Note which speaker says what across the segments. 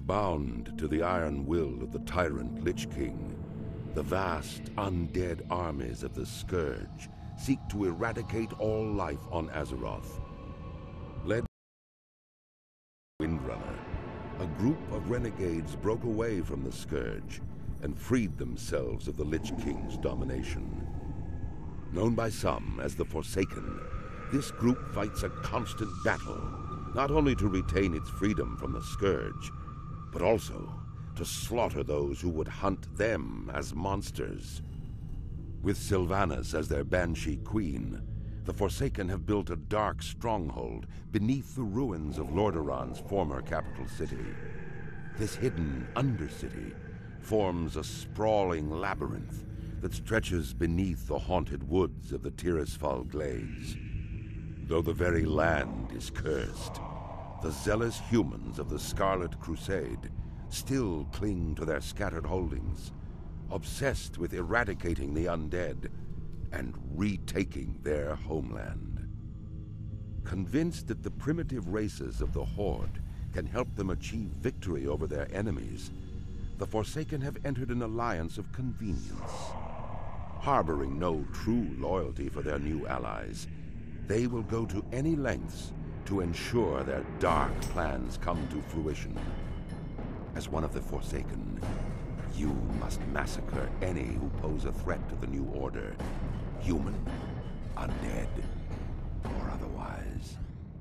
Speaker 1: Bound to the iron will of the tyrant Lich King, the vast undead armies of the Scourge seek to eradicate all life on Azeroth. Led by Windrunner, a group of renegades broke away from the Scourge and freed themselves of the Lich King's domination. Known by some as the Forsaken, this group fights a constant battle, not only to retain its freedom from the Scourge, but also to slaughter those who would hunt them as monsters. With Sylvanas as their Banshee Queen, the Forsaken have built a dark stronghold beneath the ruins of Lordaeron's former capital city. This hidden Undercity forms a sprawling labyrinth that stretches beneath the haunted woods of the Tirisfal Glades. Though the very land is cursed, the zealous humans of the Scarlet Crusade still cling to their scattered holdings, obsessed with eradicating the undead and retaking their homeland. Convinced that the primitive races of the Horde can help them achieve victory over their enemies, the Forsaken have entered an alliance of convenience. Harboring no true loyalty for their new allies, they will go to any lengths to ensure their dark plans come to fruition. As one of the Forsaken, you must massacre any who pose a threat to the New Order, human, undead, or otherwise.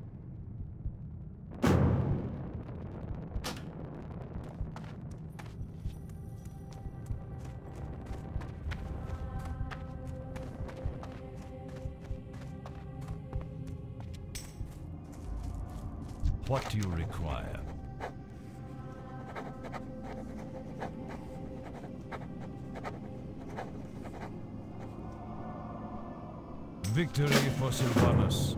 Speaker 2: What do you require? Victory for Sylvanas.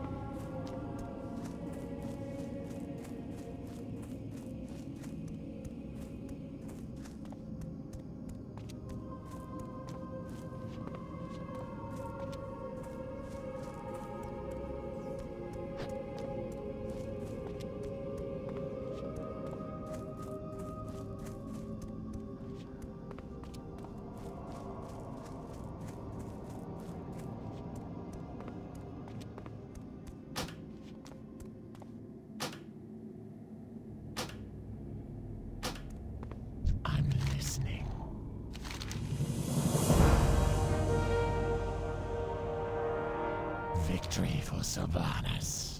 Speaker 3: Victory for Sylvanas.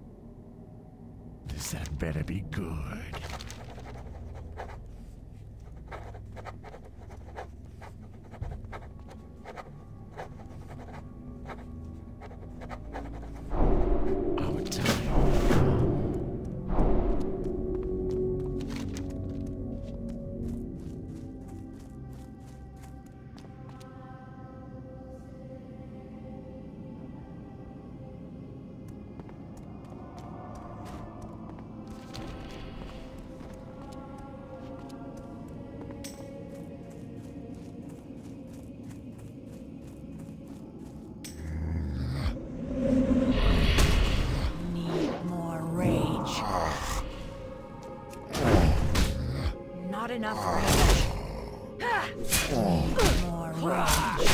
Speaker 3: This had better be good. Our time will come.
Speaker 4: Not enough rage. More rage.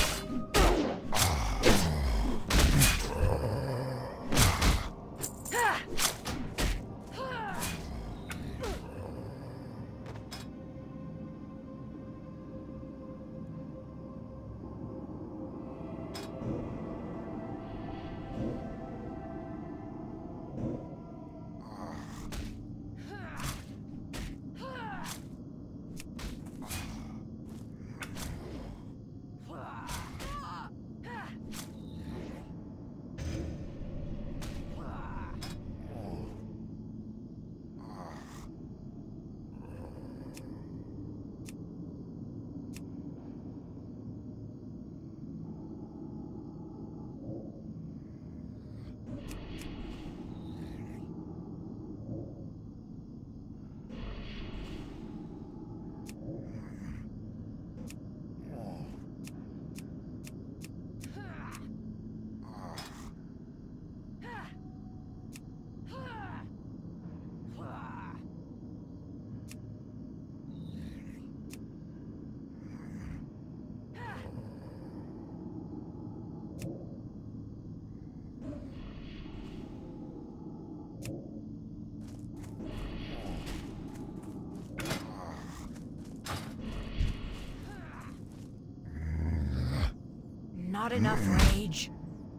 Speaker 4: Not enough rage.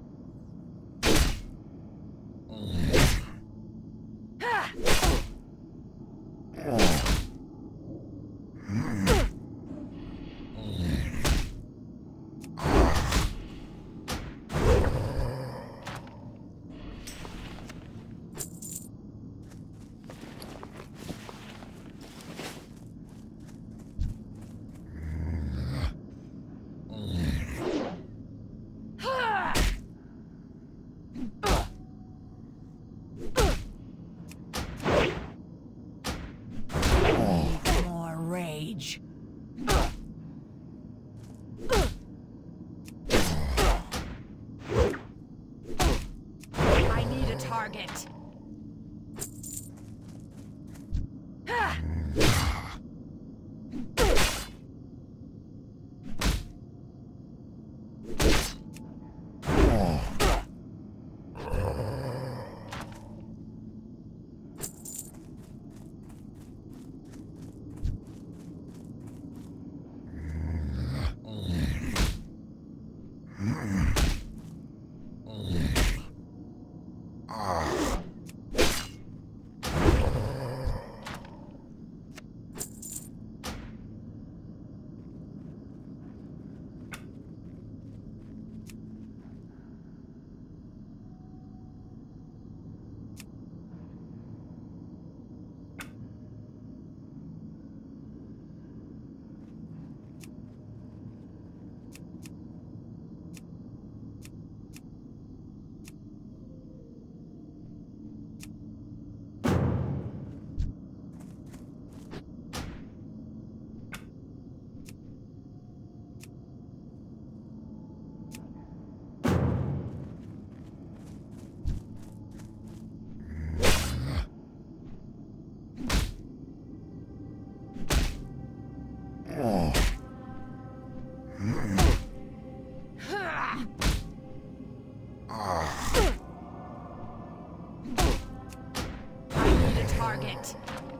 Speaker 4: More rage. I need a target. I need a target.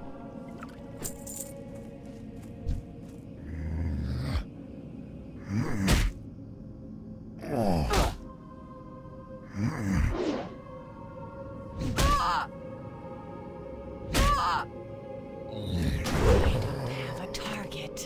Speaker 4: I don't have a target.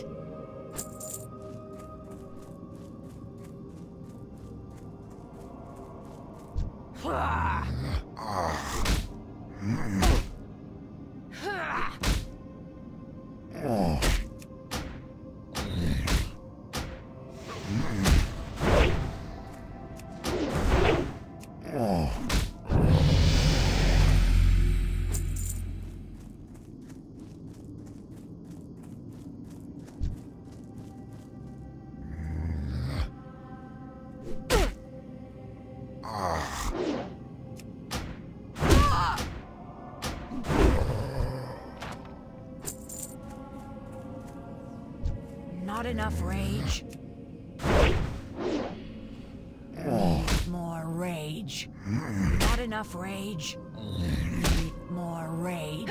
Speaker 4: Not enough rage. Need more rage. Not enough rage. Need more rage.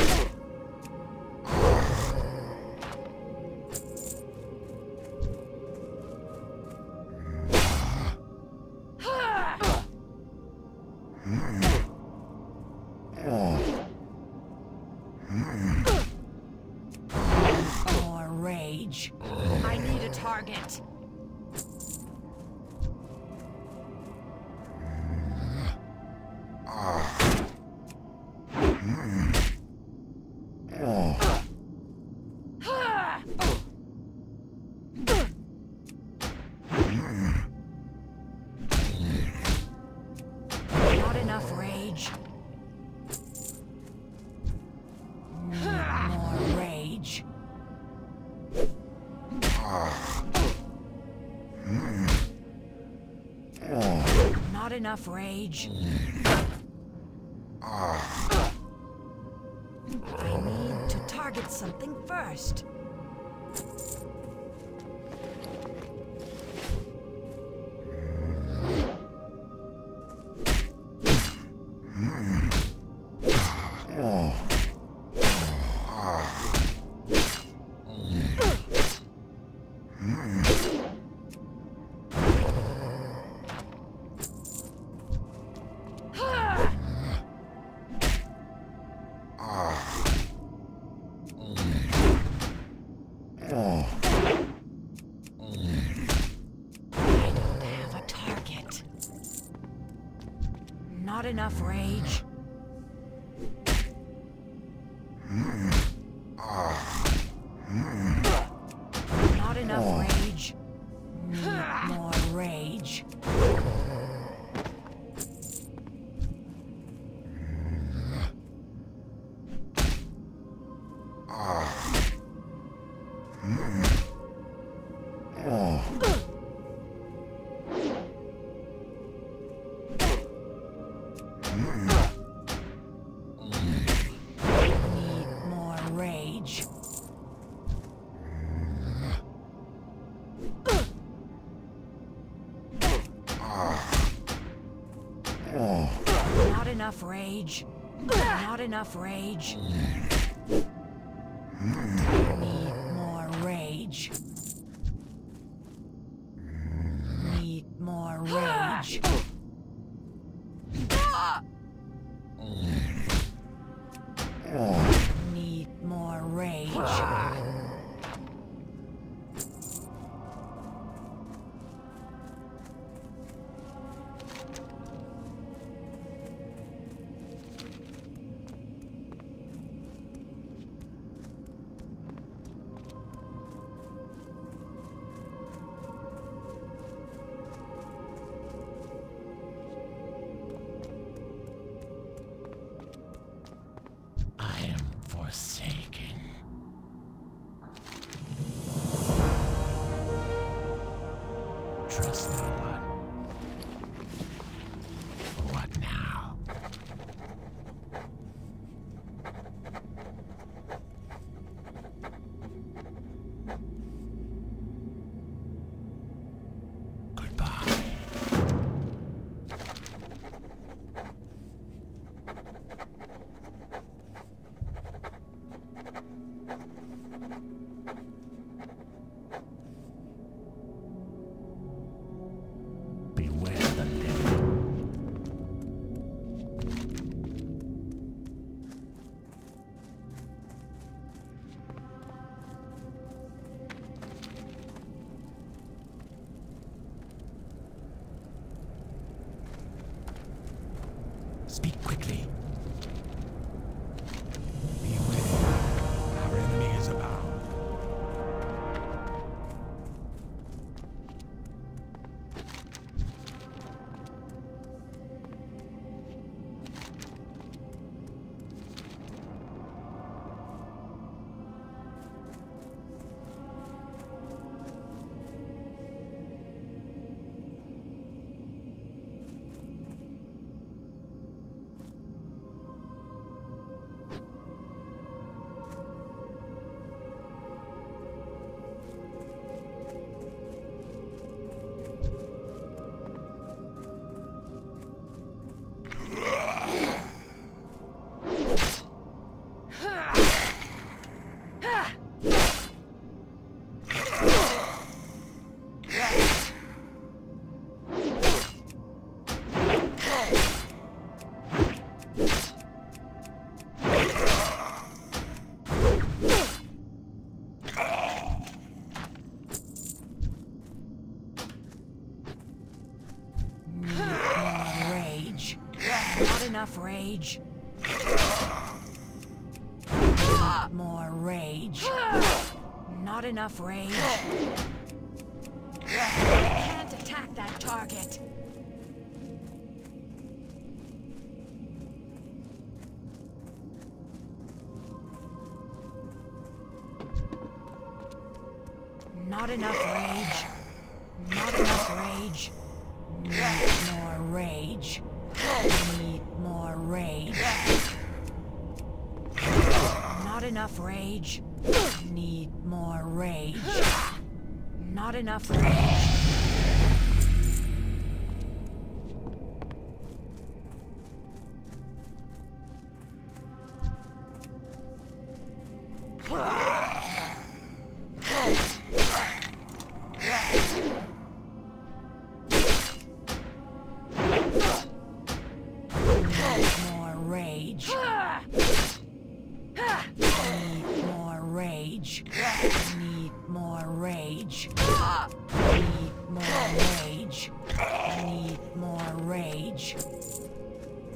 Speaker 4: More rage. I need a target. Not enough rage. More rage. Not enough rage. I need to target something first. Not enough rage. Not enough rage. Need more rage. Not enough rage. Not enough rage. Need more rage. Need more rage. Need more rage.
Speaker 3: Trust no one. What now? Goodbye. Beware the living. Speak quickly. Beware. Our enemy is abound.
Speaker 4: Not enough rage. More rage. Not enough rage. Can't attack that target. Not enough rage. Not enough rage. Need more rage. Need more rage. Not enough rage. Need more rage. Not enough rage. More rage. Need more rage. Need more rage. Need more rage. Need more rage.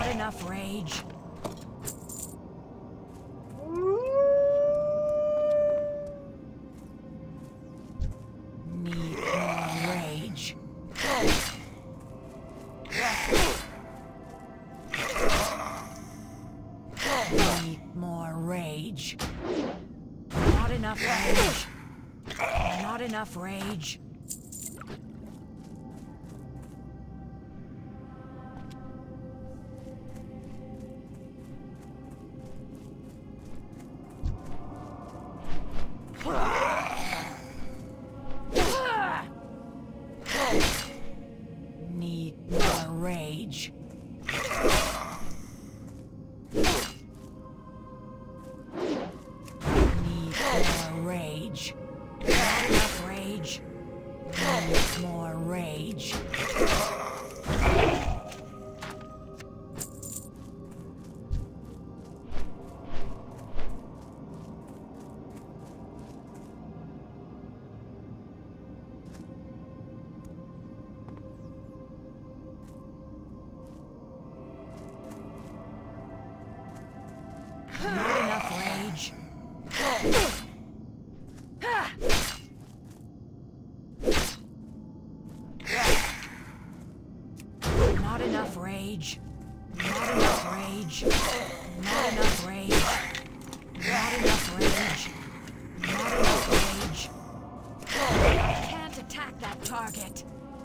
Speaker 4: enough rage. Need more rage. Need more rage. Not enough rage. Not enough rage. Need more rage. Need more rage. Not enough rage. Need more rage. Not enough rage. Not enough rage. Not enough rage. Not enough rage. Not enough rage. Not enough rage. I can't attack that target.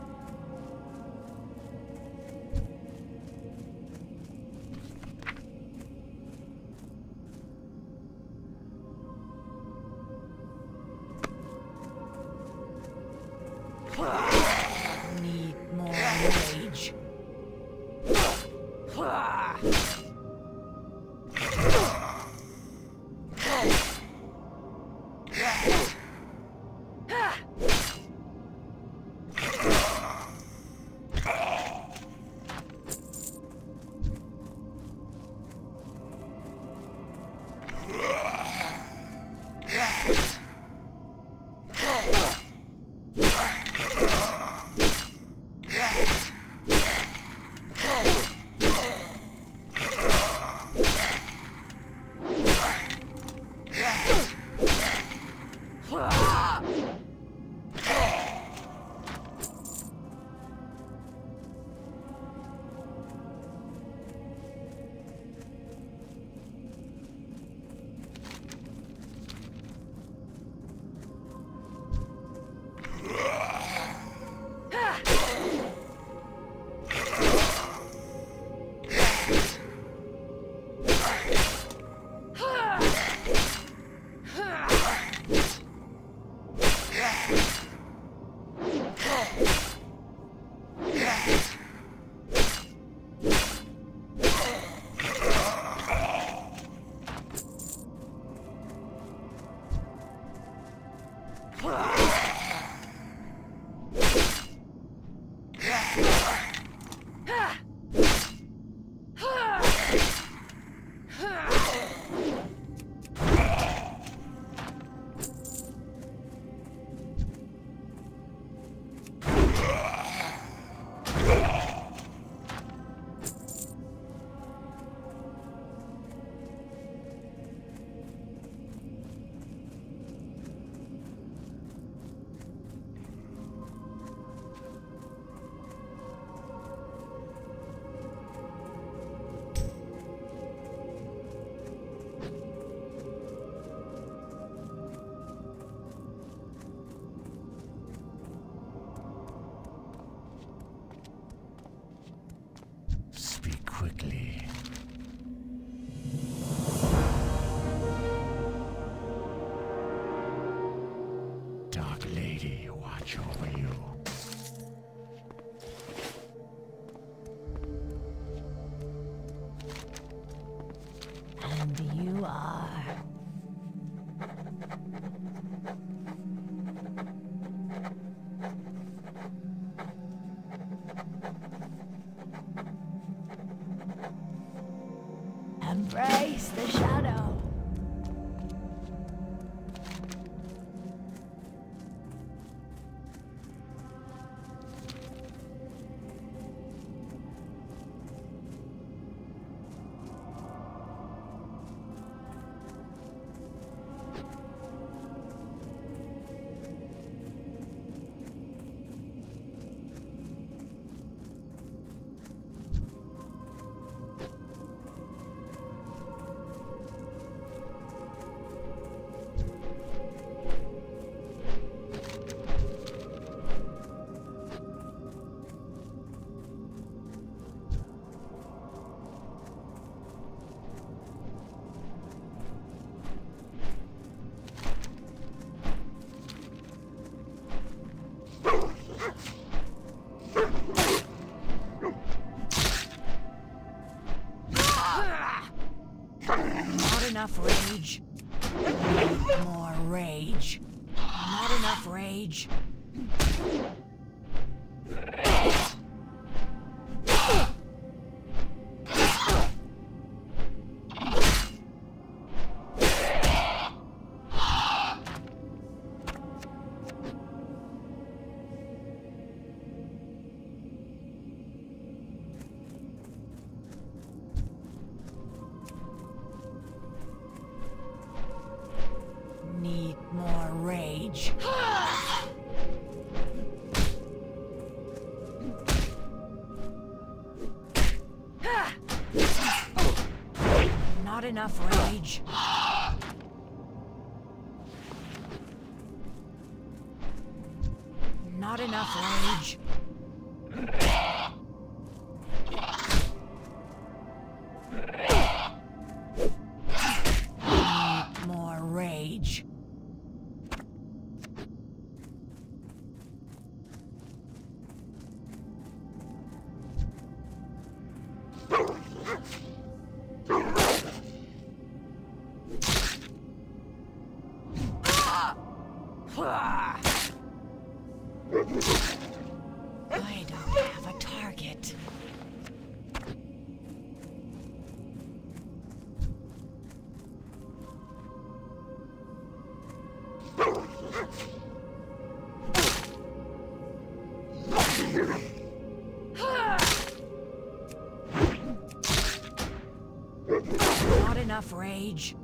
Speaker 4: Need more rage.
Speaker 3: Quickly. Dark Lady, watch over you.
Speaker 4: And you are. Embrace the shadow. enough rage. Need more rage. Not enough rage. Need more rage. Not enough rage. Not enough rage. Need more rage. I don't have a target. Not enough rage.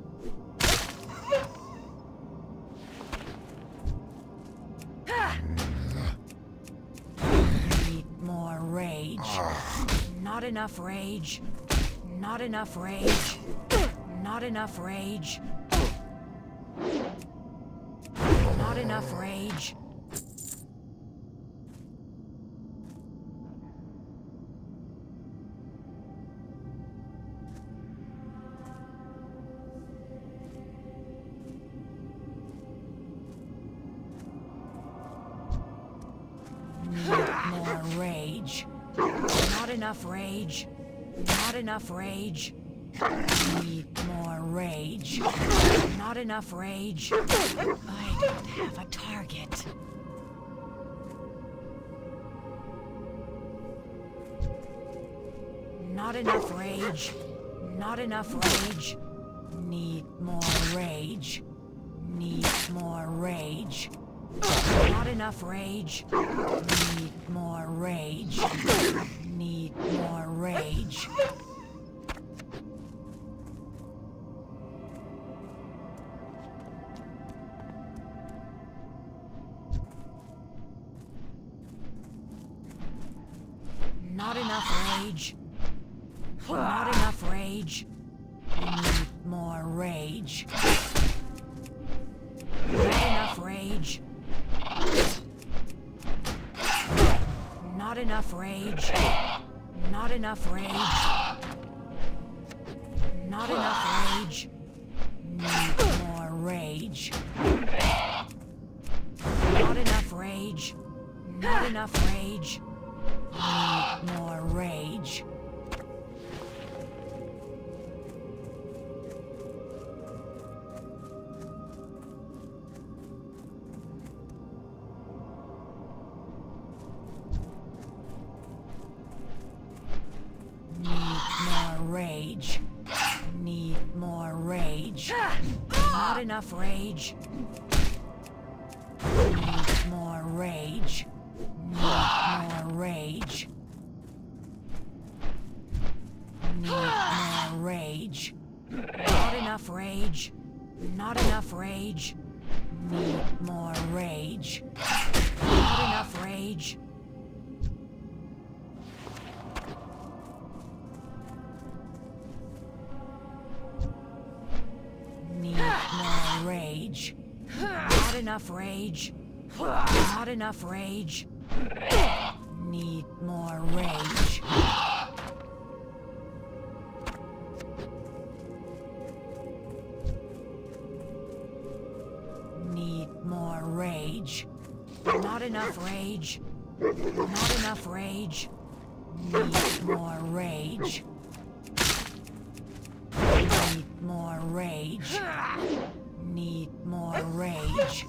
Speaker 4: Need more rage. Not enough rage. Not enough rage. Not enough rage. Not enough rage. More rage. Not enough rage. Not enough rage. Need more rage. Not enough rage. I don't have a target. Not enough rage. Not enough rage. Need more rage. Need more rage. Not enough rage. Need more rage. Need more rage. Not enough rage. Not enough rage. Need more rage. Not enough rage. Not enough rage. Not enough rage. Not enough rage. Need more rage. Not enough rage. Not enough rage. Need more rage. Rage. Need more rage. Not enough rage. Need more rage. Need more rage. Need more rage. Not enough rage. Not enough rage. Need more rage. Not enough rage. Need more rage. Not enough rage. Not enough rage. Need more rage. Need more rage. Not enough rage. Not enough rage. Need more rage. Need Need more rage. Need more rage.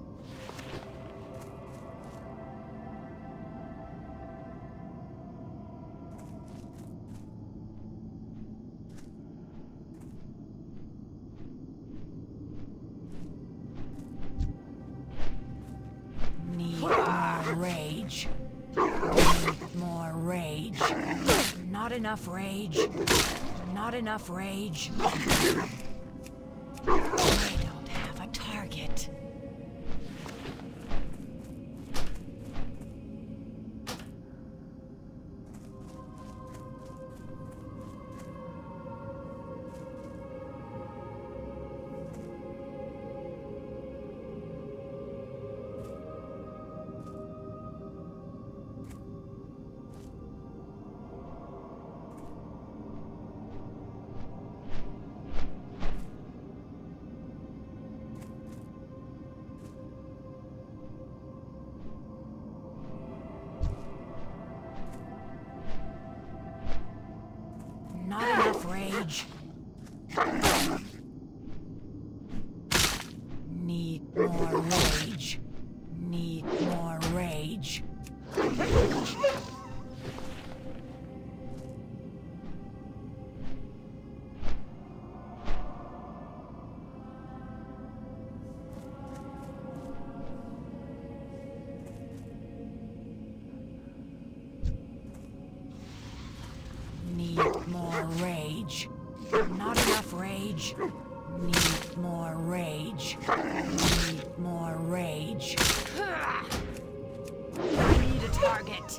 Speaker 4: Need more rage. Need more rage. Not enough rage. Not enough rage. I don't have a target. Not enough rage. Need more rage. Need more rage. Need more rage. Not enough rage. Need more rage. Need more rage. I need a target.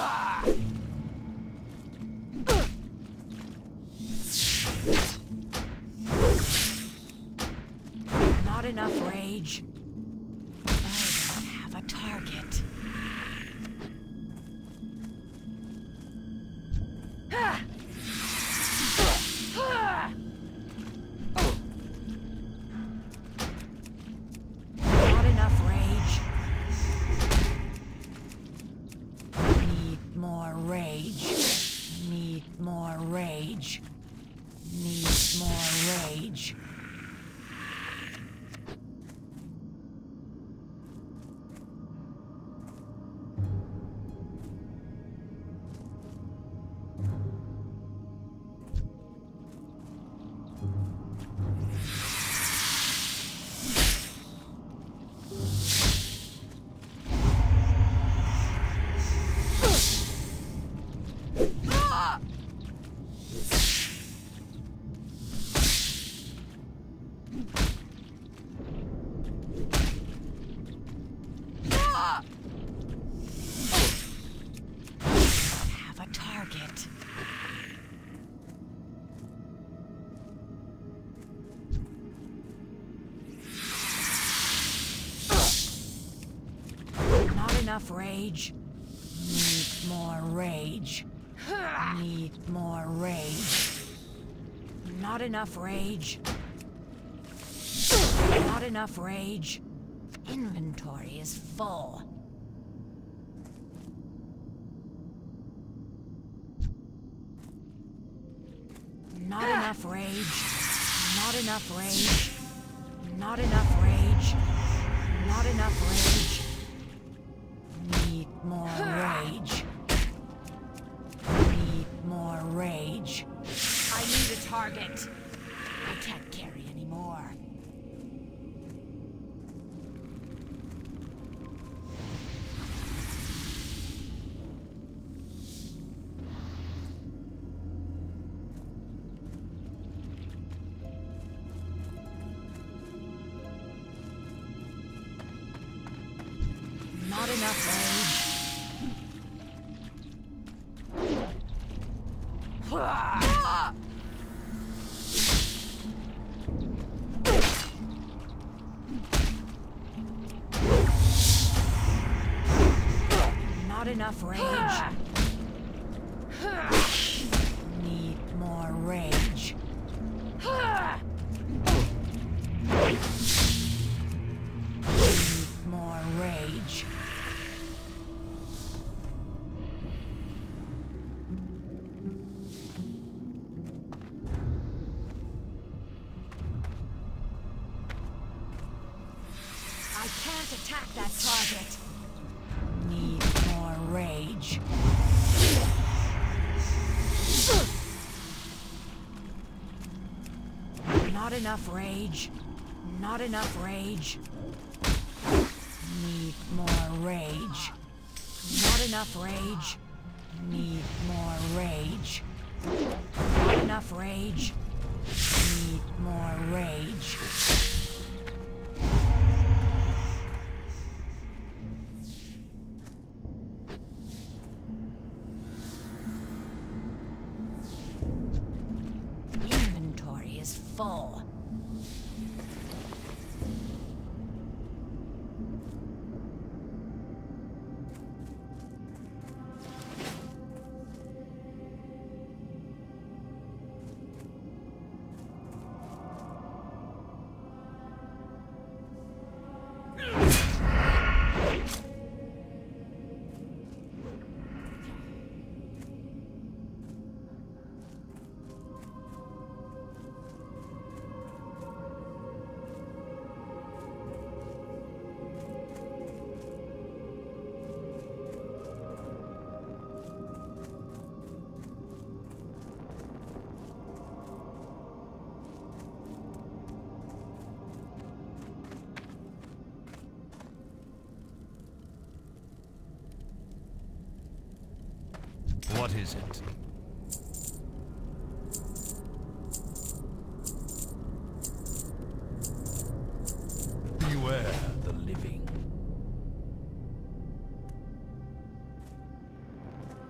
Speaker 4: Not enough rage. I don't have a target. Not enough rage. Need more rage. Need more rage. Need more rage. Have a target. Not enough rage. Need more rage. Need more rage. Not enough rage. Not enough rage. Inventory is full. Not enough rage. Not enough rage. Not enough rage. Not enough rage. Need more rage. Need more rage. I need a target. I can't carry anymore. Not enough rage. Not enough rage. Need more rage. Need more rage. I can't attack that target. Need more rage. Not enough rage. Not enough rage. Need more rage. Not enough rage. Need more rage. Not enough rage. Need more rage. Inventory is full.
Speaker 2: What is it? Beware the living.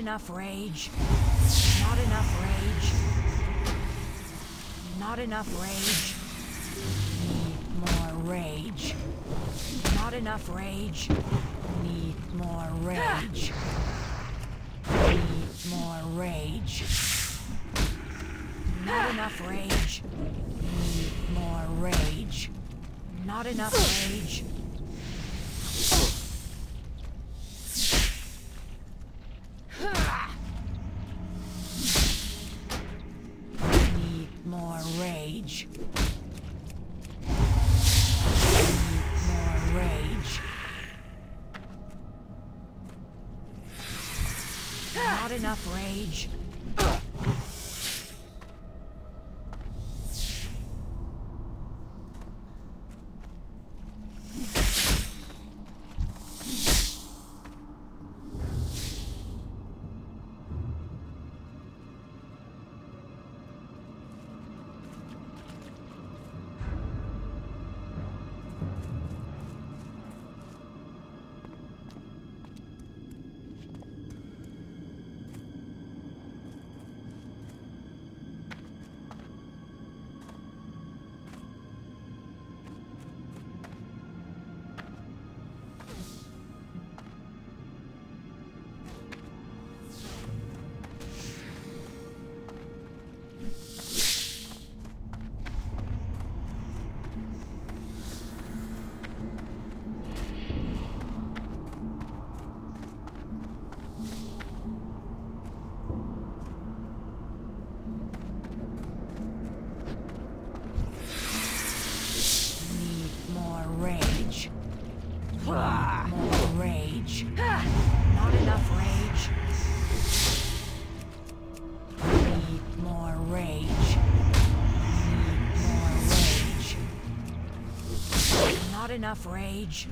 Speaker 4: enough rage. Not enough rage. Not enough rage. Need more rage. Not enough rage. Need more rage. Need more rage. Not enough rage. Need more rage. Not enough rage. Need more rage. Need more rage. Not enough rage. Rage. More rage. Not enough rage. Need more rage. Need more rage. Not enough rage.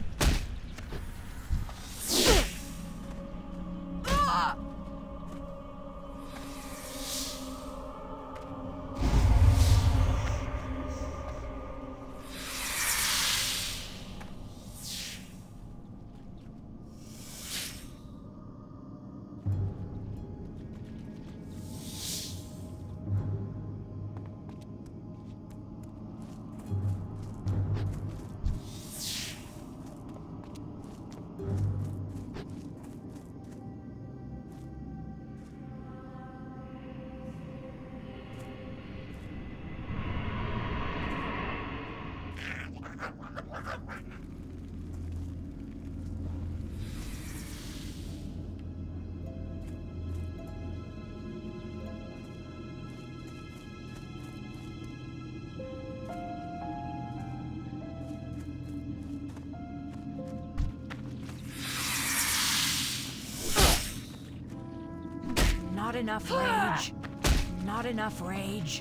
Speaker 4: Not enough rage. Not enough rage.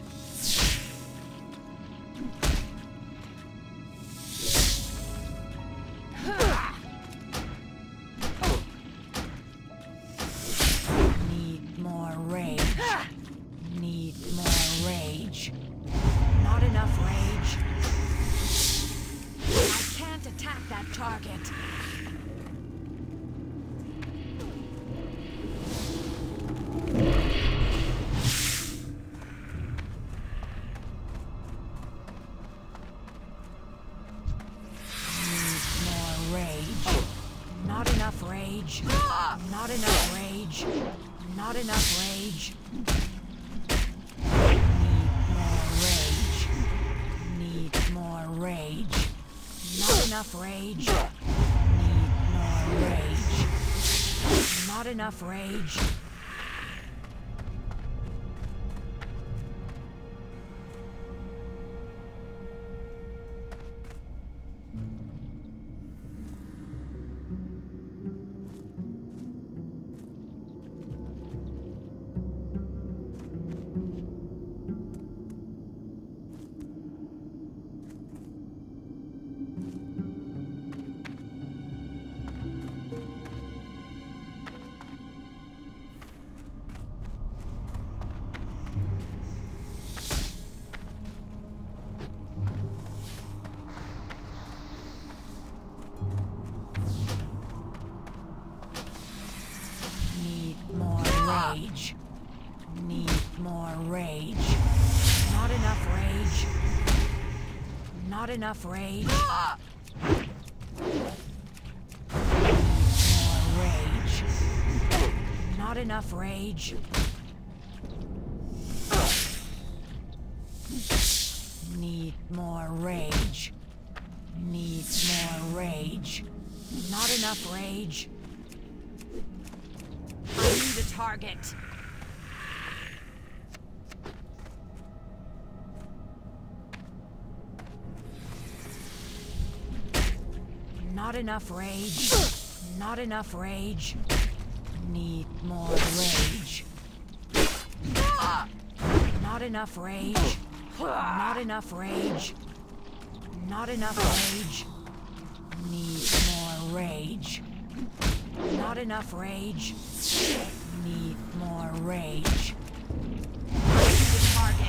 Speaker 4: Need more rage. Need more rage. Not enough rage. I can't attack that target. Not enough rage. Not enough rage. Not enough rage. Need more rage. Not enough rage. Need more rage. Not enough rage. rage. Need more rage. Not enough rage. Not enough rage. More rage. Not enough rage. Need more rage. Need more rage. Not enough rage. I need a target. Not enough rage. Not enough rage. Need more rage. Not enough rage. Not enough rage. Not enough rage. Need more rage. Not enough rage. Need more rage. Need the target.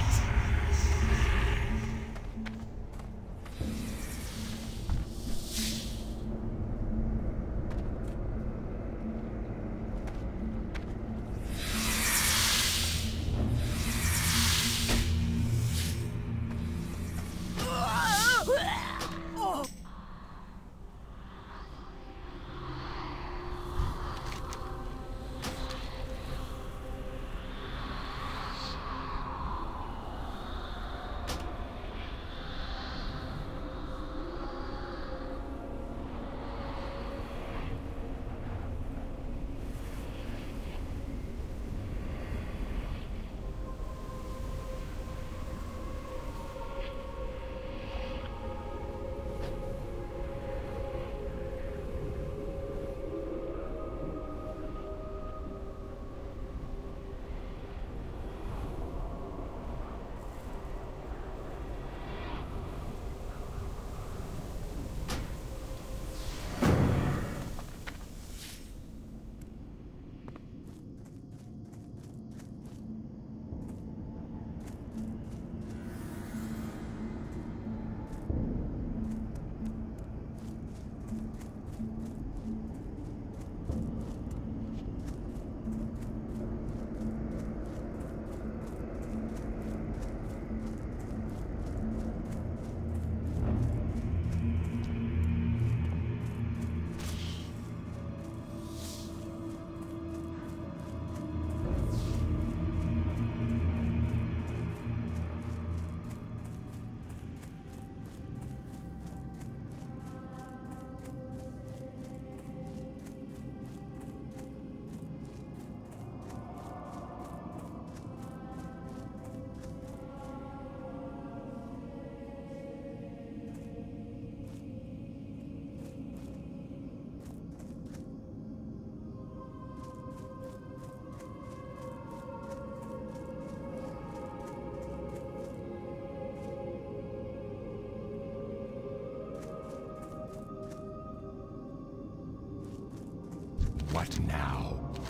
Speaker 3: What now?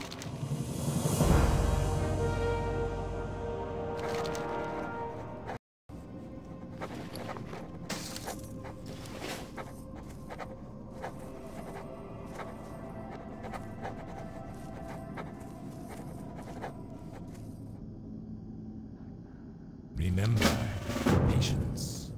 Speaker 3: Remember, patience.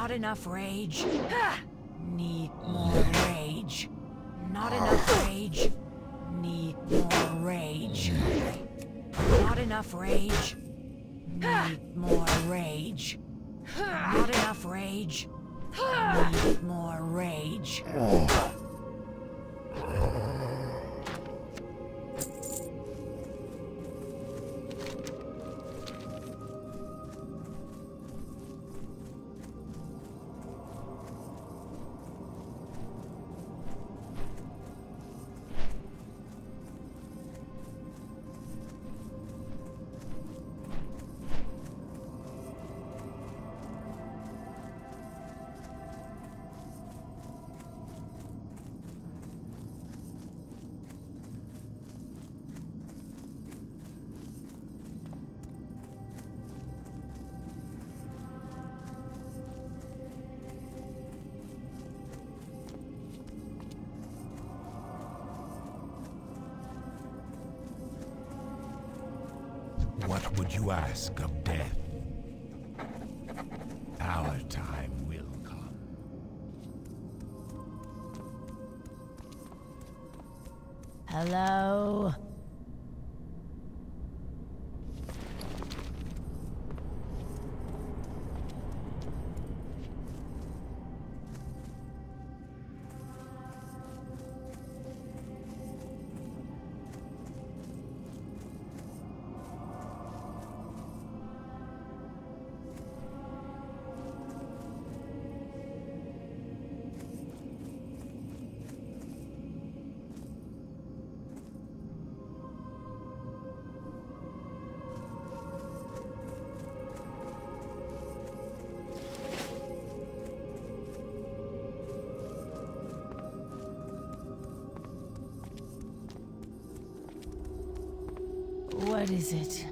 Speaker 4: Not enough rage. Need more rage. Not enough rage. Need more rage. Not enough rage. Need more rage. Not enough rage. Need more rage.
Speaker 3: What would you ask of death? Our time will come.
Speaker 4: Hello? What is it?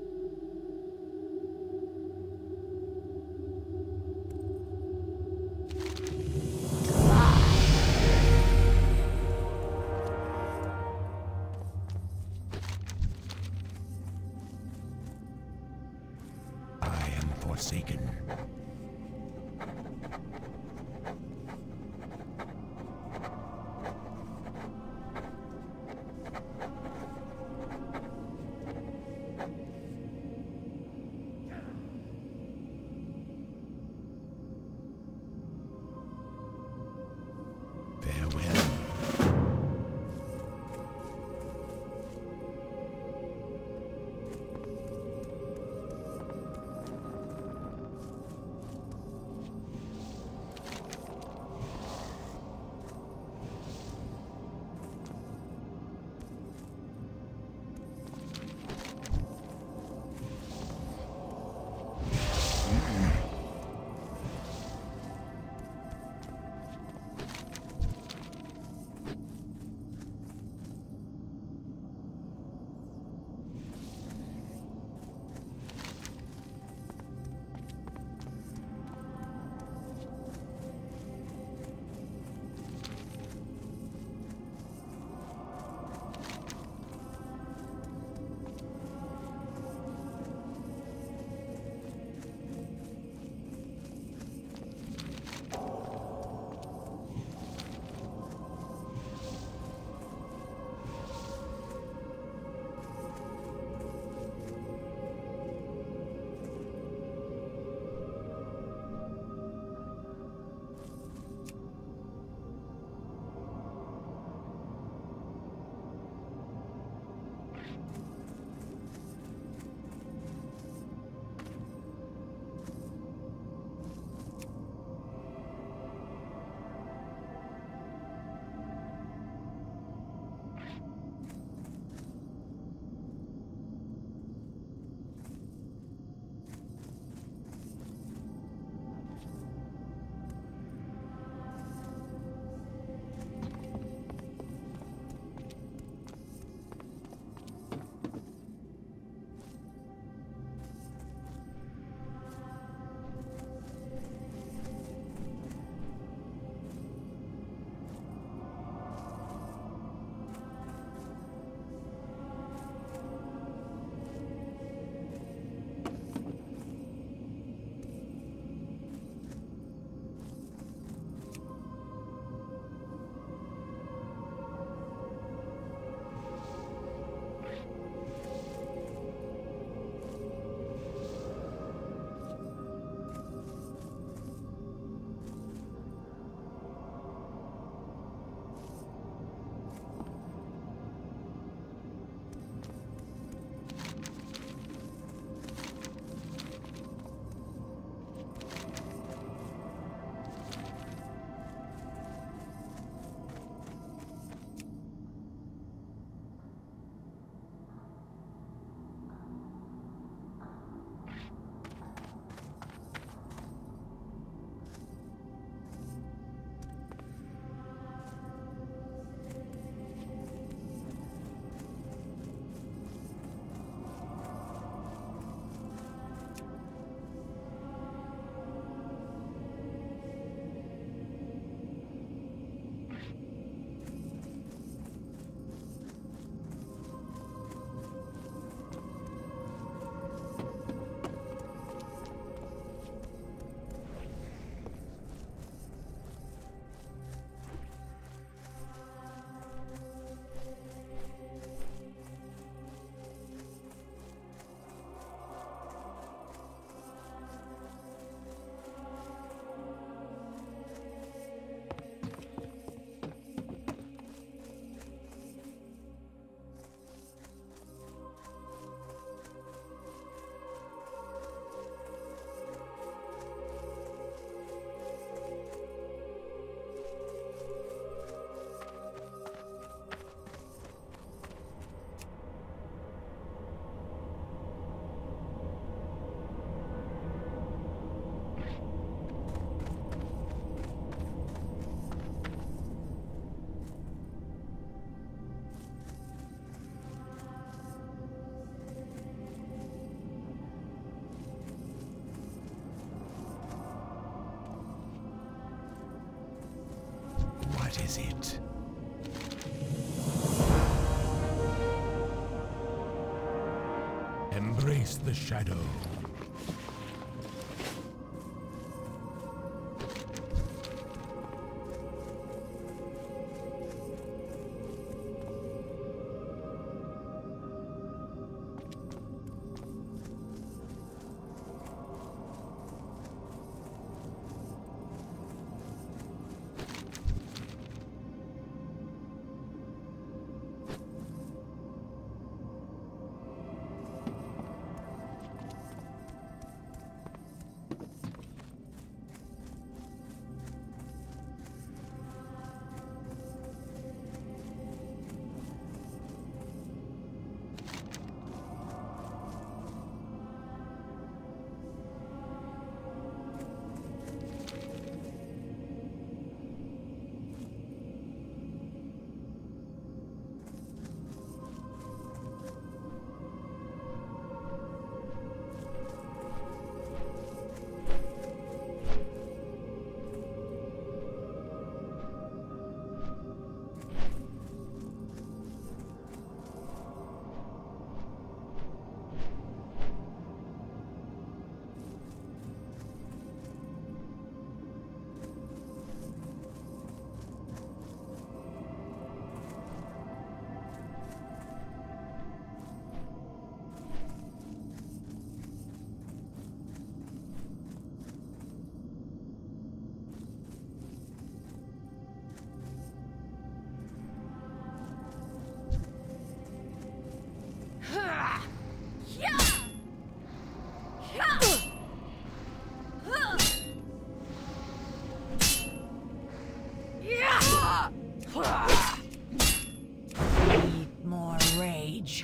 Speaker 3: I am forsaken. has it. Embrace the shadow.
Speaker 4: Need more rage.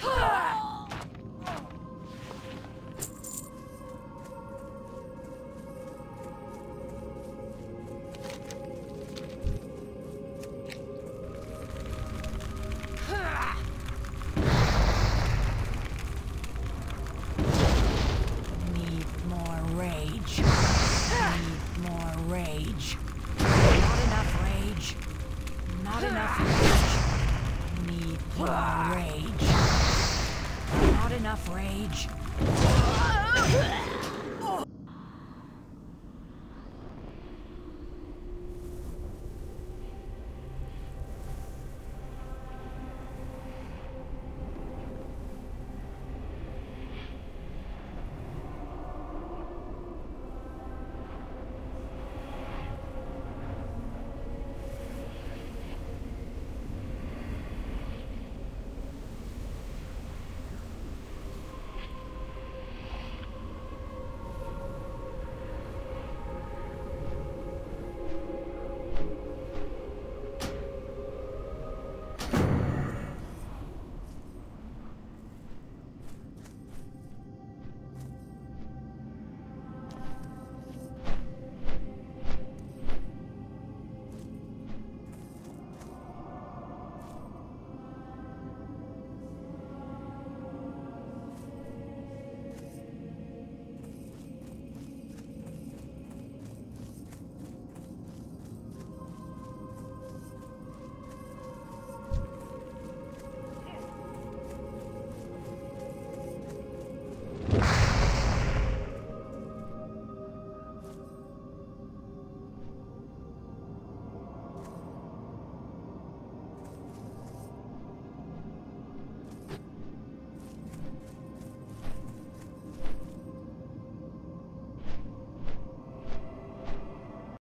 Speaker 4: Need more rage. Need more rage. Not enough rage. Not enough rage. Need more rage. Not enough rage.